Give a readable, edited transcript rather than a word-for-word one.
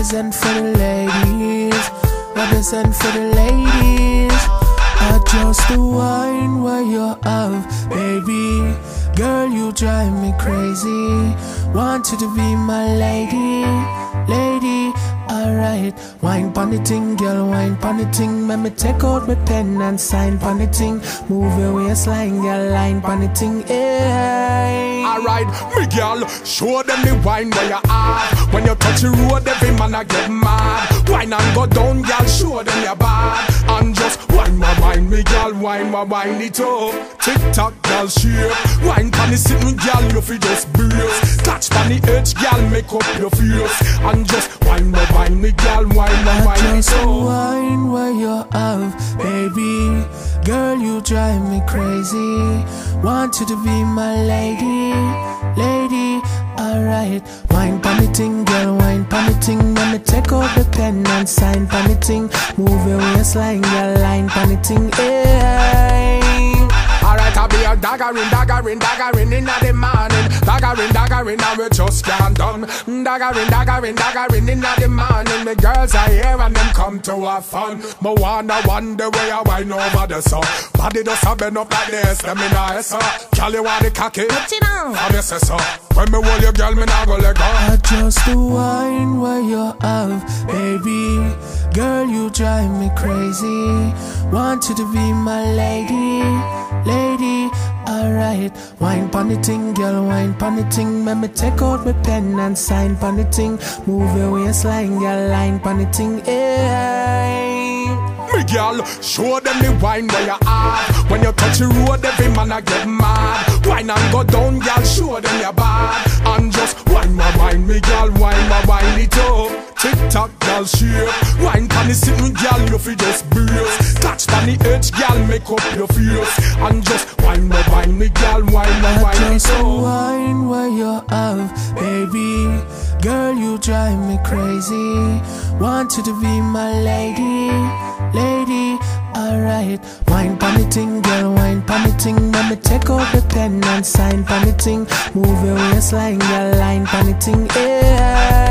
represent for the ladies, represent for the ladies. I just the wine where you have, baby. Girl, you drive me crazy. Want you to be my lady, lady. Alright, wine pon the ting, girl, wine pon the ting. Let me take out my pen and sign pon the ting. Move your waistline, girl, line pon the ting. Hey. Alright, me girl, show them the wine where you have. When you touch the road, every man a get mad. Wine and go down, girl, show them your bad. And just wine my wine, me girl, wine my wine it up. Tick tock, girl, shake. Wine pon the sitting, girl, you fi just brace. Catch pon the edge, girl, make up your face. And just wine my wine, me girl, wine my wine it just up. wine where you have, baby. Girl, you drive me crazy. Want you to be my lady, lady. Alright, wine pon the ting, girl, wine pon the ting. Let me take out the pen and sign pon the ting. Move your waistline, girl, line pon the ting. Hey. Alright, I'll be a daggering, daggering, daggering in the morning. Daggering, daggering, and we just can't done. Daggering, daggering, daggering in the morning. The girls are here and them come to have fun. But wanna wonder where I wine over the sun. Body does have been up like this, let me know it's up. Girl, you want the cocky? Put it on. How you say so? When me hold your girl, me nah go let go. I just the wine where you have, baby. Girl, you drive me crazy. Want you to be my lady, lady. Alright, wine pon the ting, girl, wine pon the ting. Let me take out my pen and sign pon the ting. Move your waistline, girl, line pon the ting. Hey. Me girl, show them the wine where you have. When you touch the road, every man a get mad. Wine and go down, girl, show them your bad. And just wine my wine, me girl, wine my wine it up. Tick tock, girl, shake. Wine pon the sitting, girl, you fi just brace. Catch pon the edge, girl, make up your face. And just wine my wine, me girl, wine my wine it just up. wine where you have, baby. Girl, you drive me crazy. Want you to be my lady, lady. Alright, wine pon the ting, girl, wine pon the ting. Let me take out the pen and sign pon the ting. Move your waistline, girl, line pon the ting. Yeah.